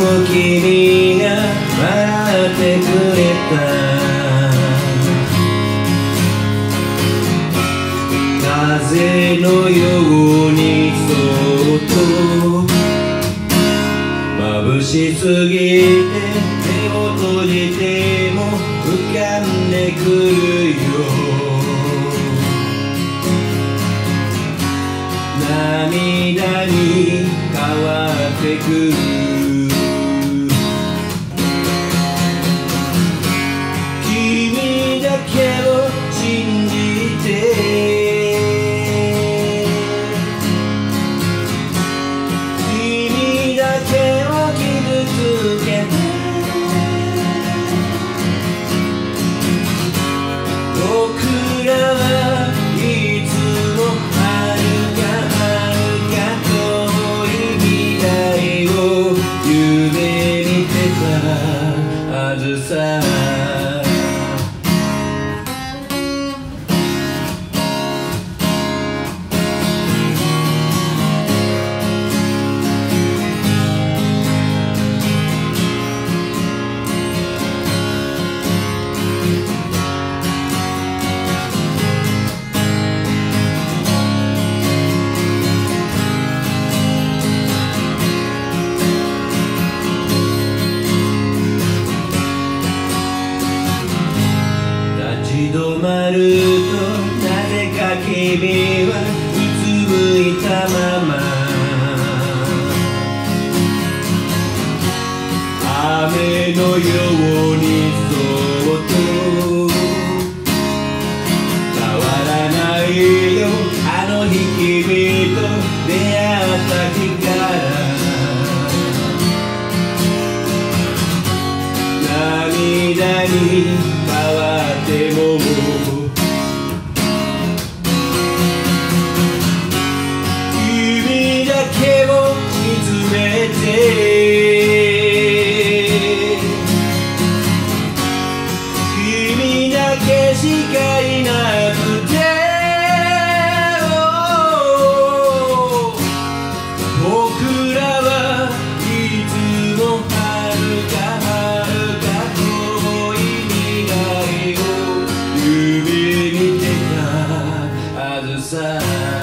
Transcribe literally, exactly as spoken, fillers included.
君が笑ってくれた風のようにそっと眩しすぎて目を閉じても浮かんでくるよ涙に変わってくる君だけを信じて君だけを傷つけて僕らはいつも遥か遥か遠い未来を夢見てたはずさ立ち止まるとなぜか君はうつむいたまま雨のようにそっと変わらないよあの日君と出会った日から涙に変わっても君だけを見つめて君だけしかいなくて僕らはいつも遥か遥か遠い未来を夢見てたはずさ